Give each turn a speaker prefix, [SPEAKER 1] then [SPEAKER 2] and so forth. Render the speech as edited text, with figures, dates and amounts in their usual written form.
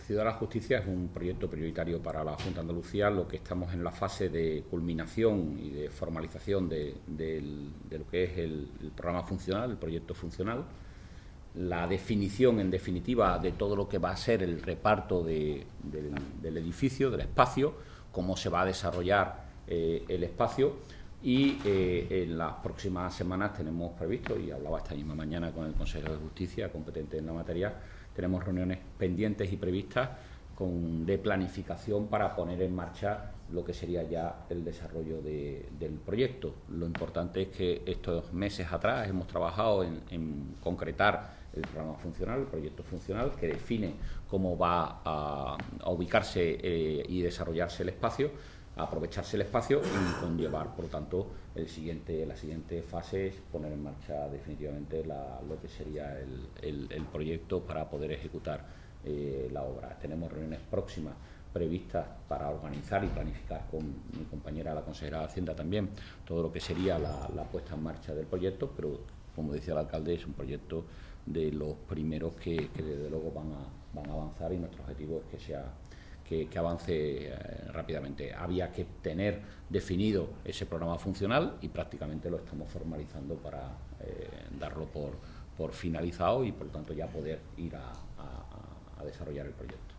[SPEAKER 1] Ciudad de la Justicia es un proyecto prioritario para la Junta de Andalucía, lo que estamos en la fase de culminación y de formalización de lo que es el programa funcional, el proyecto funcional, la definición, en definitiva, de todo lo que va a ser el reparto del edificio, del espacio, cómo se va a desarrollar el espacio. Y en las próximas semanas tenemos previsto, y hablaba esta misma mañana con el consejero de Justicia, competente en la materia, tenemos reuniones pendientes y previstas de planificación para poner en marcha lo que sería ya el desarrollo del proyecto. Lo importante es que estos meses atrás hemos trabajado en concretar el programa funcional, el proyecto funcional, que define cómo va a ubicarse y desarrollarse el espacio, a aprovecharse el espacio y conllevar, por lo tanto, la siguiente fase es poner en marcha definitivamente lo que sería el proyecto para poder ejecutar la obra. Tenemos reuniones próximas previstas para organizar y planificar con mi compañera, la consejera de Hacienda, también todo lo que sería la puesta en marcha del proyecto, pero como decía el alcalde, es un proyecto de los primeros que desde luego van a avanzar, y nuestro objetivo es que avance rápidamente. Había que tener definido ese programa funcional y prácticamente lo estamos formalizando para darlo por finalizado y, por lo tanto, ya poder ir a desarrollar el proyecto.